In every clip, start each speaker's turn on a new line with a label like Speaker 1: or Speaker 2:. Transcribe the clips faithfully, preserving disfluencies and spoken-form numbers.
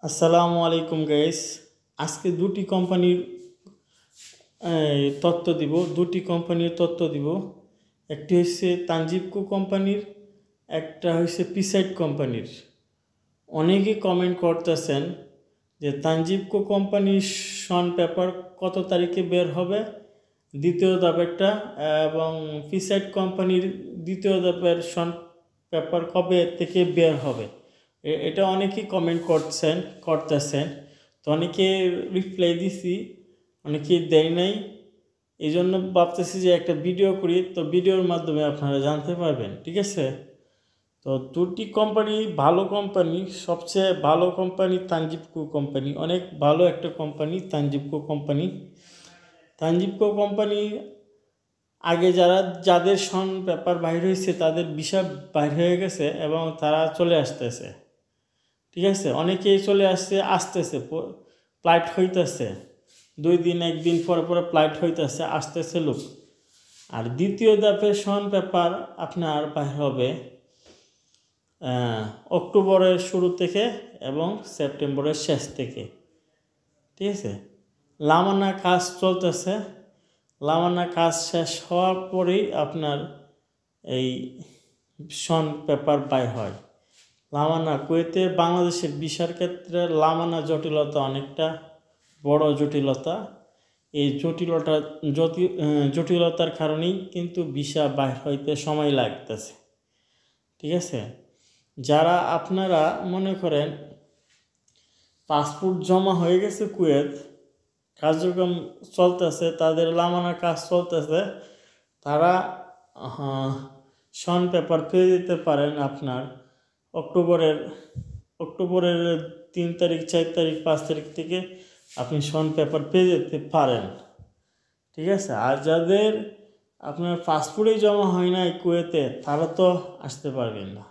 Speaker 1: আসসালামু আলাইকুম গাইস। আজকে দুটি কোম্পানির তথ্য দিব দুটি কোম্পানির তথ্য দিব একটি হচ্ছে তানজিবকো কোম্পানির, একটা হচ্ছে পিসাইড কোম্পানির। অনেকে কমেন্ট করতেছেন যে তানজিবকো কোম্পানির শন পেপার কত তারিখে বের হবে, দ্বিতীয় ধাপেরটা, এবং পিসাইড কোম্পানির দ্বিতীয় ধাপের শন পেপার কবে থেকে বের হবে, এটা অনেকেই কমেন্ট করছেন করতেছেন তো অনেকে রিপ্লাই দিছি, অনেকে দেয় নাই। এই জন্য ভাবতেছি যে একটা ভিডিও করি, তো ভিডিওর মাধ্যমে আপনারা জানতে পারবেন। ঠিক আছে, তো দুটি কোম্পানি ভালো কোম্পানি, সবচেয়ে ভালো কোম্পানি তানজিবকো কোম্পানি, অনেক ভালো একটা company Tanjibco company. Tanjibco company আগে যারা যাদের শন পেপার বাইর হয়েছে তাদের ভিসা বাইর হয়ে গেছে এবং তারা চলে আসতেছে। ঠিক আছে, অনেকেই চলে আসছে, আসতেছে, ফ্লাইট হইতেছে, দুই দিন একদিন পরে পরে ফ্লাইট হইতেছে, আসতেছে লোক। আর দ্বিতীয় ধাপের শন পেপার আপনার বাইর হবে অক্টোবরের শুরু থেকে এবং সেপ্টেম্বরের শেষ থেকে। ঠিক আছে, লামানা কাজ চলতেছে, লামানা কাজ শেষ হওয়ার পরেই আপনার এই শন পেপার বাইর হয়। লামানা কুয়েতে বাংলাদেশের ভিসার ক্ষেত্রে লামানা জটিলতা অনেকটা বড় জটিলতা। এই জটিলতা জটিলতার কারণেই কিন্তু ভিসা বাইর হইতে সময় লাগতেছে। ঠিক আছে, যারা আপনারা মনে করেন পাসপোর্ট জমা হয়ে গেছে, কুয়েত কার্যক্রম চলতেছে, তাদের লামানা কাজ চলতেছে, তারা শন পেপার পেয়ে যেতে পারেন আপনার অক্টোবরের অক্টোবরের তিন তারিখ চার তারিখ পাঁচ তারিখ থেকে আপনি শন পেপার পেয়ে যেতে পারেন। ঠিক আছে, আর যাদের আপনার পাসপোর্টই জমা হয় না কুয়েতে, তারা তো আসতে পারবেন না।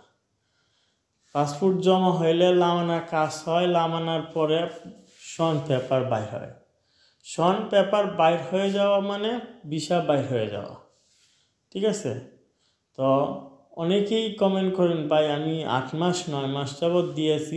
Speaker 1: পাসপোর্ট জমা হইলে লামানা কাজ হয়, লামানার পরে শন পেপার বাইর হয়। শন পেপার বাইর হয়ে যাওয়া মানে ভিসা বাইর হয়ে যাওয়া। ঠিক আছে, তো অনেকেই কমেন্ট করেন, ভাই আমি আট মাস নয় মাস যাবৎ দিয়েছি,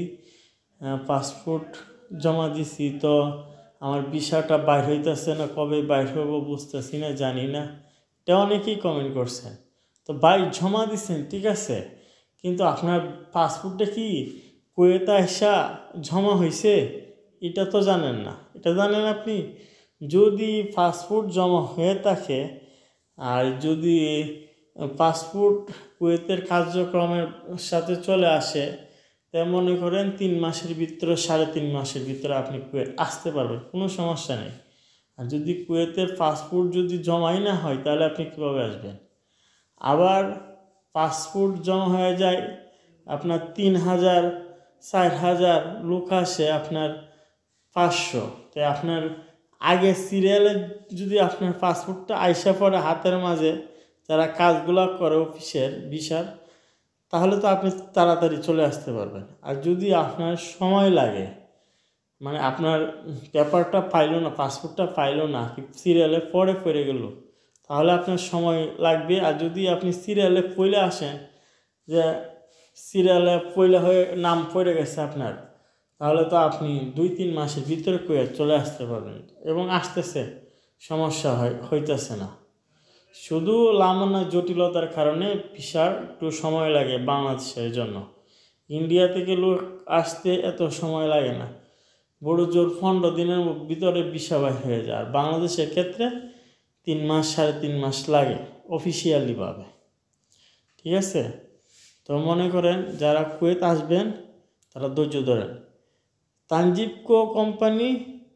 Speaker 1: পাসপোর্ট জমা দিছি, তো আমার ভিসাটা বাইর হইতেছে না, কবে বাইর হইব বুঝতেছি না, জানি না। এটা অনেকেই কমেন্ট করছেন। তো ভাই জমা দিচ্ছেন ঠিক আছে, কিন্তু আপনার পাসপোর্টটা কি কুয়েতে আসা জমা হয়েছে এটা তো জানেন না। এটা জানেন আপনি, যদি পাসপোর্ট জমা হয়ে থাকে আর যদি পাসপোর্ট কুয়েতের কার্যক্রমের সাথে চলে আসে, তা মনে করেন তিন মাসের ভিতরে সাড়ে তিন মাসের ভিতরে আপনি কুয়েত আসতে পারবেন, কোনো সমস্যা নেই। আর যদি কুয়েতের পাসপোর্ট যদি জমাই না হয় তাহলে আপনি কীভাবে আসবেন? আবার পাসপোর্ট জমা হয়ে যায় আপনার তিন হাজার চার হাজার লোক আসে আপনার পাঁচশো, তাই আপনার আগে সিরিয়ালে যদি আপনার পাসপোর্টটা আইসা পড়ে হাতের মাঝে, যারা কাজগুলো করে অফিসের ভিসার, তাহলে তো আপনি তাড়াতাড়ি চলে আসতে পারবেন। আর যদি আপনার সময় লাগে, মানে আপনার পেপারটা পাইলো না, পাসপোর্টটা পাইলো না, সিরিয়ালে পরে পড়ে গেল, তাহলে আপনার সময় লাগবে। আর যদি আপনি সিরিয়ালে পইলে আসেন, যে সিরিয়ালে পইলে হয়ে নাম পড়ে গেছে আপনার, তাহলে তো আপনি দুই তিন মাসের ভিতরে কুয়েত চলে আসতে পারবেন, এবং আসতেছে, সমস্যা হয় হইতেছে না। শুধু লামানা জটিলতার কারণে ভিসার একটু সময় লাগে বাংলাদেশের জন্য। ইন্ডিয়া থেকে লোক আসতে এত সময় লাগে না, বড় জোর পনেরো দিনের ভিতরে ভিসা বাইর হয়ে যায়। আর বাংলাদেশের ক্ষেত্রে তিন মাস সাড়ে তিন মাস লাগে অফিসিয়ালিভাবে। ঠিক আছে, তো মনে করেন যারা কুয়েত আসবেন তারা ধৈর্য ধরেন। তানজিবকো কোম্পানি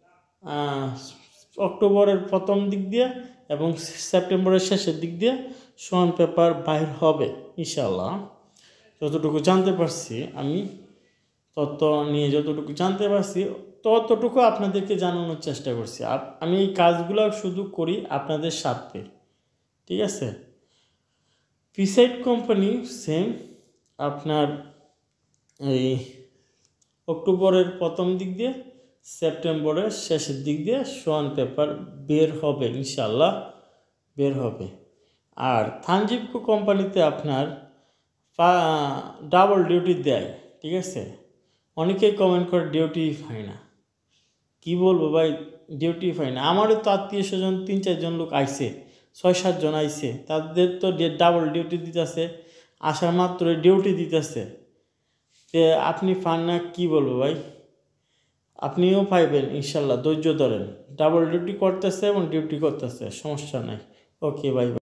Speaker 1: অক্টোবরের প্রথম দিক দিয়ে এবং সেপ্টেম্বরের শেষের দিক দিয়ে শন পেপার বাইর হবে ইনশাল্লাহ। যতটুকু জানতে পারছি আমি, তত নিয়ে যতটুকু জানতে পারছি ততটুকু আপনাদেরকে জানানোর চেষ্টা করছি। আমি এই কাজগুলো শুধু করি আপনাদের স্বার্থে। ঠিক আছে, পিসাইড কোম্পানি সেম, আপনার এই অক্টোবরের প্রথম দিক দিয়ে সেপ্টেম্বরের শেষের দিক দিয়ে শন পেপার বের হবে ইনশাল্লাহ, বের হবে। আর তানজিবকো কোম্পানিতে আপনার ডাবল ডিউটি দেয়। ঠিক আছে, অনেকেই কমেন্ট করে ডিউটি পায় না। কি বলবো ভাই, ডিউটি পায় না। আমারও তো আত্মীয় স্বজন তিন চারজন লোক আইছে, ছয় সাতজন আইছে, তাদের তো ডাবল ডিউটি দিতেছে, আসার মাত্র ডিউটি দিতেছে। তে আপনি পান না, কি বলবো ভাই। আপনিও পাইবেন ইনশাল্লাহ, ধৈর্য ধরেন। ডাবল ডিউটি করতেছে এবং ডিউটি করতেছে, সমস্যা নাই। ওকে ভাই।